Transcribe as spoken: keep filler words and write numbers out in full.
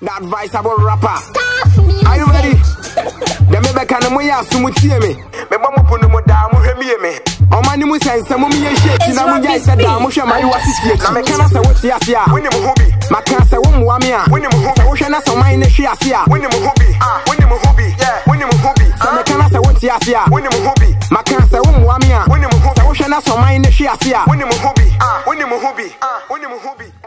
The advisable rapper. Staff music. Are you ready? The me be kana mo ya sumu tie me. Me ba mo punu mo da mo hwe me me. O mani mu sense mo me ye shake na mo ya se da mo hwe mai wasisi na me kana se wo tie ase a. Woni mo hu bi. Maka se wo mo wa me a. Woni mo hu. Se wo hwe na so man na hwe ase a. Woni mo hu bi. Ah, woni mo hu bi. Yeah, woni mo hu bi. Se me kana se wo tie ase a. Woni mo hu bi. Maka se wo mo wa me a. Woni mo hu. Se wo hwe na so man na hwe ase a. Woni mo hu bi. Ah, woni mo hu bi. Ah, woni mo hu bi.